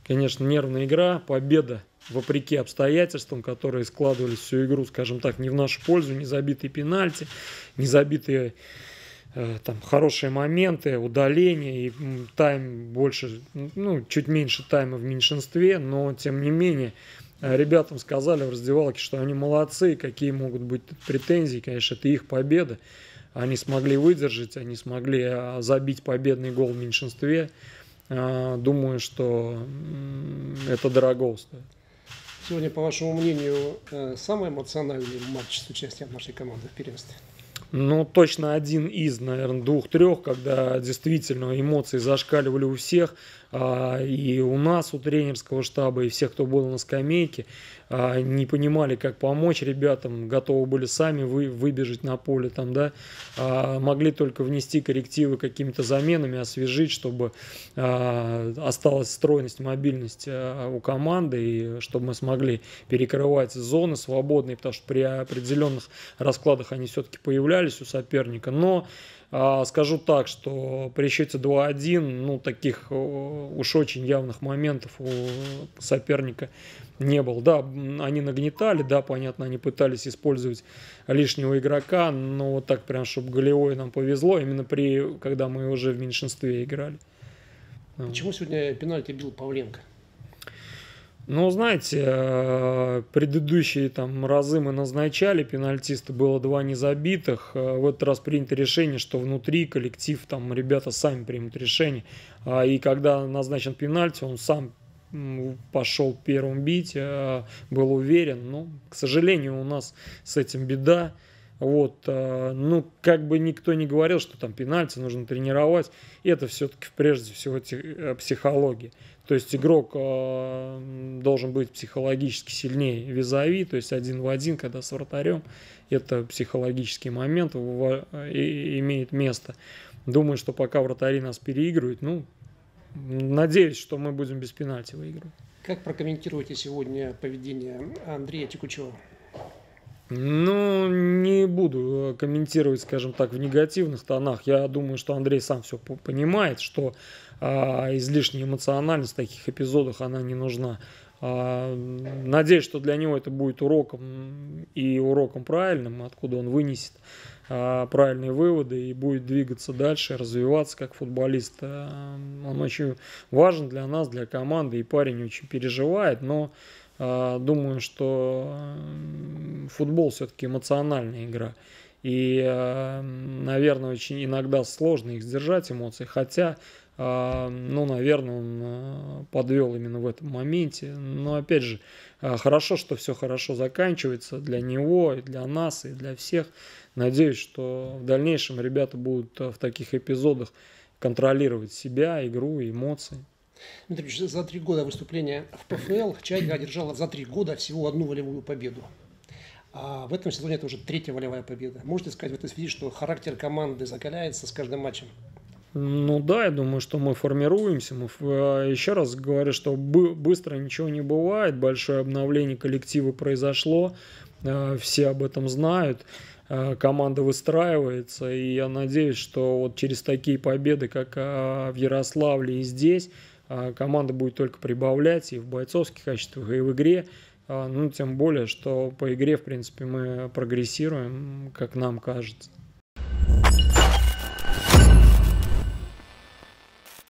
конечно, нервная игра, победа вопреки обстоятельствам, которые складывались всю игру, скажем так, не в нашу пользу, не забитые пенальти, не забитые там хорошие моменты, удаления и тайм больше, ну, чуть меньше тайма в меньшинстве, но тем не менее ребятам сказали в раздевалке, что они молодцы, какие могут быть претензии, конечно, это их победа. Они смогли выдержать, они смогли забить победный гол в меньшинстве. Думаю, что это дорого стоит. Сегодня, по вашему мнению, самый эмоциональный матч с участием нашей команды в первенстве? Ну, точно один из, наверное, 2-3, когда действительно эмоции зашкаливали у всех, и у нас, у тренерского штаба, и всех, кто был на скамейке, не понимали, как помочь ребятам, готовы были сами выбежать на поле, там, да, могли только внести коррективы какими-то заменами, освежить, чтобы осталась стройность, мобильность у команды, и чтобы мы смогли перекрывать зоны свободные, потому что при определенных раскладах они все-таки появлялись у соперника, но скажу так, что при счете 2-1, ну, таких уж очень явных моментов у соперника не было. Да, они нагнетали, да, понятно, они пытались использовать лишнего игрока, но вот так прям, чтобы голевой нам повезло, именно когда мы уже в меньшинстве играли. Почему сегодня пенальти бил Павленко? Ну, знаете, предыдущие там разы мы назначали пенальтиста, было 2 незабитых. В этот раз принято решение, что внутри коллектив, там ребята сами примут решение. И когда назначен пенальти, он сам пошел первым бить, был уверен. Но, к сожалению, у нас с этим беда. Вот, ну, как бы никто не говорил, что там пенальти нужно тренировать, это все-таки прежде всего психология. То есть игрок должен быть психологически сильнее визави, то есть 1 в 1, когда с вратарем, это психологический момент имеет место. Думаю, что пока вратари нас переигрывают, ну, надеюсь, что мы будем без пенальти выигрывать. Как прокомментируете сегодня поведение Андрея Текучева? Ну, не буду комментировать, скажем так, в негативных тонах. Я думаю, что Андрей сам все понимает, что излишняя эмоциональность в таких эпизодах, она не нужна. Надеюсь, что для него это будет уроком и уроком правильным, откуда он вынесет правильные выводы и будет двигаться дальше, развиваться как футболист. Он очень важен для нас, для команды, и парень очень переживает, но думаю, что футбол все-таки эмоциональная игра. И, наверное, очень иногда сложно их сдержать, эмоции. Хотя, ну, наверное, он подвел именно в этом моменте. Но, опять же, хорошо, что все хорошо заканчивается для него, и для нас, и для всех. Надеюсь, что в дальнейшем ребята будут в таких эпизодах контролировать себя, игру, эмоции. Дмитрий, за 3 года выступления в ПФЛ «Чайка» одержала за 3 года всего 1 волевую победу. А в этом сезоне это уже 3-я волевая победа. Можете сказать в этой связи, что характер команды закаляется с каждым матчем? Ну да, я думаю, что мы формируемся. Еще раз говорю, что быстро ничего не бывает. Большое обновление коллектива произошло. Все об этом знают. Команда выстраивается. И я надеюсь, что вот через такие победы, как в Ярославле и здесь, команда будет только прибавлять и в бойцовских качествах, и в игре. Ну, тем более, что по игре, в принципе, мы прогрессируем, как нам кажется.